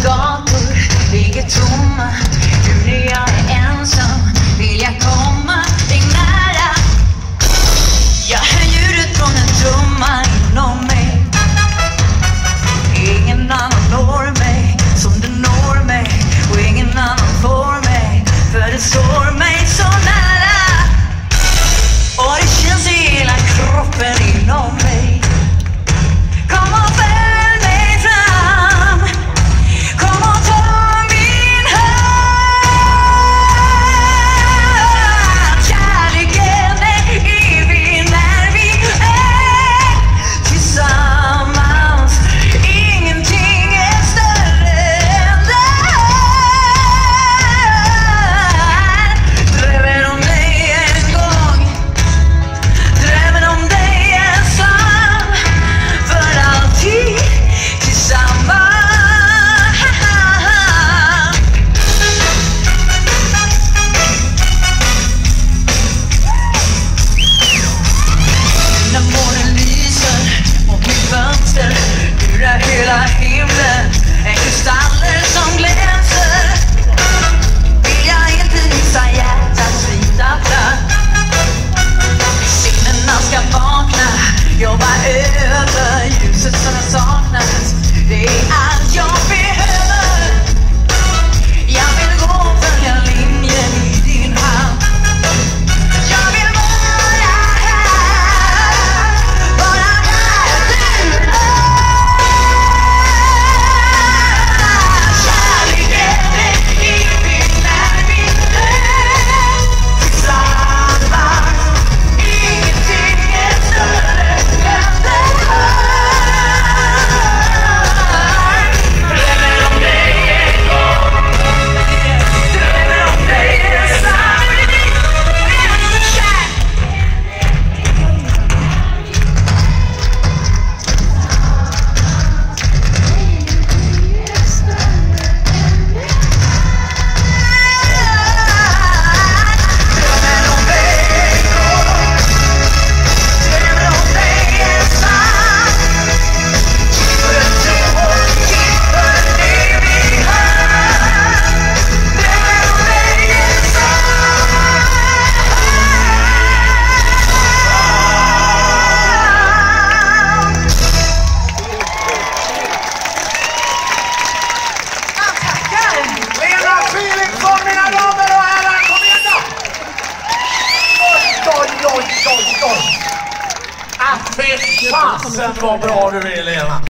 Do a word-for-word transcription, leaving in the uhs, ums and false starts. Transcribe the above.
gator ligger tomma. Nu när jag är ensam vill jag komma dig nära. Jag hör ljudet från en trumma inom mig. Ingen annan når mig som du når mig, och ingen annan får mig, för det står mig så nära. Och det känns i hela kroppen inom mig. Kom och följ mig fram, kom och ta min hand. Kärleken är evig när vi är tillsammans. Ingenting är större än det här. Drömmen om dig en gång, drömmen om dig är sann, för alltid tillsammans. När månen lyser mot mitt fönster lurar hela himlen en kristaller som glänser. Vill jag inte missa hjärtats vita plats. Sinnena ska vakna, jobba över ljuset som jag saknat. Det är allt jag behöver. Jag vill gå och följa linjen i din hand. Jag vill vara här, vara där du är. Kärleken är evig när vi är tillsammans. Ingenting är större än det här. Drömmen om dig en gång, drömmen om dig är sann. Drömmen om dig en gång, drömmen om dig är sann. Keep it true, keep it evig här. Drömmen om dig är sann. Tackar! Lena Philipsson, mina damer och herrar, kom igen då! Oj, oj, oj, oj, oj! Ah, fy fasen vad bra du är, Lena!